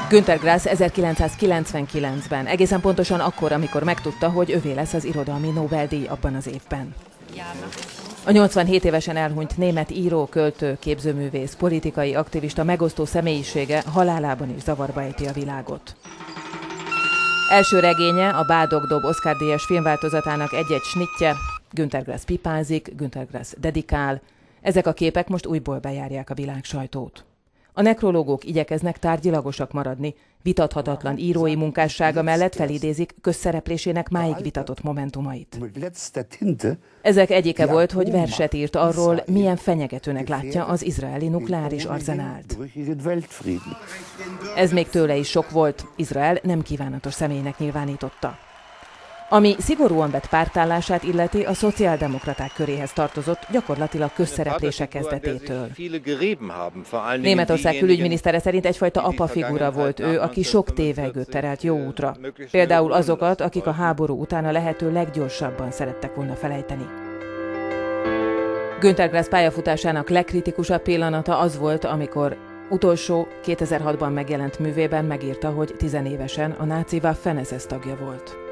Günter Grass 1999-ben, egészen pontosan akkor, amikor megtudta, hogy övé lesz az irodalmi Nobel-díj abban az évben. A 87 évesen elhunyt német író, költő, képzőművész, politikai aktivista megosztó személyisége halálában is zavarba ejti a világot. Első regénye, a Bádog-dob Oscar-díjas filmváltozatának egy-egy snittje, Günter Grass pipázik, Günter Grass dedikál. Ezek a képek most újból bejárják a világ sajtót. A nekrológok igyekeznek tárgyilagosak maradni, vitathatatlan írói munkássága mellett felidézik közszereplésének máig vitatott momentumait. Ezek egyike volt, hogy verset írt arról, milyen fenyegetőnek látja az izraeli nukleáris arzenált. Ez még tőle is sok volt, Izrael nem kívánatos személynek nyilvánította. Ami szigorúan vett pártállását illeti, a szociáldemokraták köréhez tartozott gyakorlatilag közszereplések kezdetétől. Németország külügyminisztere szerint egyfajta apafigura volt ő, aki sok tévegőt terelt jó útra. Például azokat, akik a háború után a lehető leggyorsabban szerettek volna felejteni. Günter Grass pályafutásának legkritikusabb pillanata az volt, amikor utolsó 2006-ban megjelent művében megírta, hogy 10 évesen a náci Waffen-SS tagja volt.